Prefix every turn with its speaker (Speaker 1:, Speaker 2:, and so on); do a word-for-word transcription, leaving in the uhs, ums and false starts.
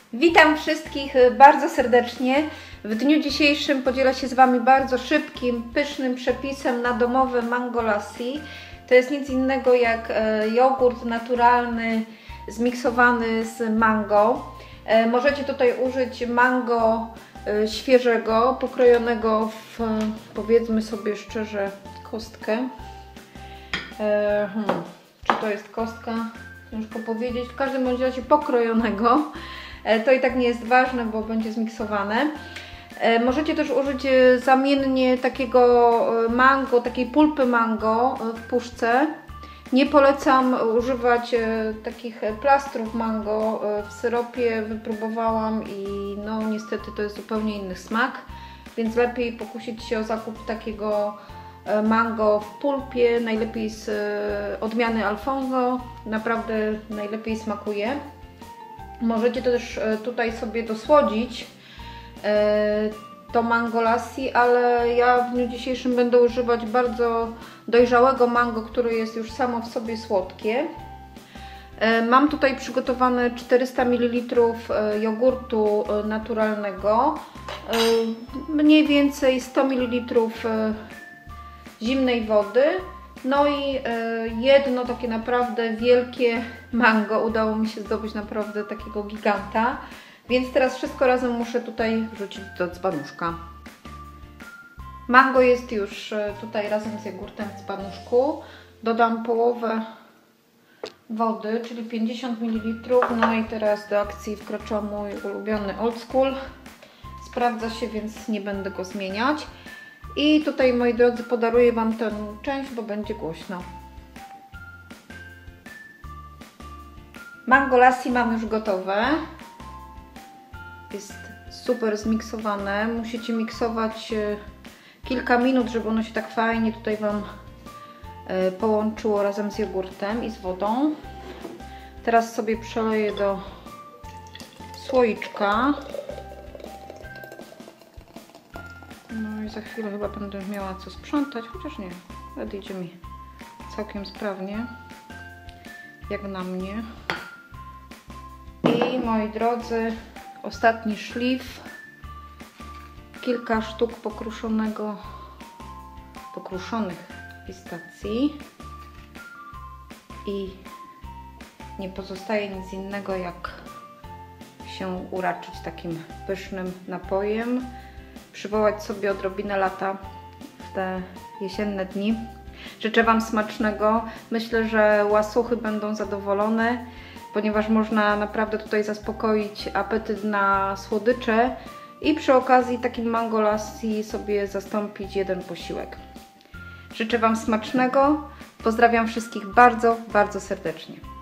Speaker 1: Witam wszystkich bardzo serdecznie. W dniu dzisiejszym podzielę się z Wami bardzo szybkim, pysznym przepisem na domowe mango lassi. To jest nic innego jak jogurt naturalny zmiksowany z mango. Możecie tutaj użyć mango świeżego, pokrojonego w, powiedzmy sobie szczerze, kostkę. Hmm, czy to jest kostka? Ciężko powiedzieć. W każdym bądź razie pokrojonego. To i tak nie jest ważne, bo będzie zmiksowane. Możecie też użyć zamiennie takiego mango, takiej pulpy mango w puszce. Nie polecam używać takich plastrów mango w syropie. Wypróbowałam i no niestety to jest zupełnie inny smak. Więc lepiej pokusić się o zakup takiego mango w pulpie, najlepiej z odmiany Alfonso. Naprawdę najlepiej smakuje. Możecie też tutaj sobie dosłodzić to mango lassi, ale ja w dniu dzisiejszym będę używać bardzo dojrzałego mango, które jest już samo w sobie słodkie. Mam tutaj przygotowane czterysta mililitrów jogurtu naturalnego, mniej więcej sto mililitrów zimnej wody, no i jedno takie naprawdę wielkie mango. Udało mi się zdobyć naprawdę takiego giganta, więc teraz wszystko razem muszę tutaj wrzucić do dzbanuszka. Mango jest już tutaj razem z jogurtem w dzbanuszku. Dodam połowę wody, czyli pięćdziesiąt mililitrów. No i teraz do akcji wkracza mój ulubiony old school. Sprawdza się, więc nie będę go zmieniać. I tutaj, moi drodzy, podaruję Wam tę część, bo będzie głośno. Mango lassi mam już gotowe. Jest super zmiksowane. Musicie miksować kilka minut, żeby ono się tak fajnie tutaj Wam połączyło razem z jogurtem i z wodą. Teraz sobie przeleję do słoiczka. No i za chwilę chyba będę miała co sprzątać, chociaż nie, nadejdzie mi całkiem sprawnie, jak na mnie. I moi drodzy, ostatni szlif, kilka sztuk pokruszonego, pokruszonych pistacji i nie pozostaje nic innego jak się uraczyć takim pysznym napojem. Przywołać sobie odrobinę lata w te jesienne dni. Życzę Wam smacznego. Myślę, że łasuchy będą zadowolone, ponieważ można naprawdę tutaj zaspokoić apetyt na słodycze i przy okazji takim mango lassi sobie zastąpić jeden posiłek. Życzę Wam smacznego. Pozdrawiam wszystkich bardzo, bardzo serdecznie.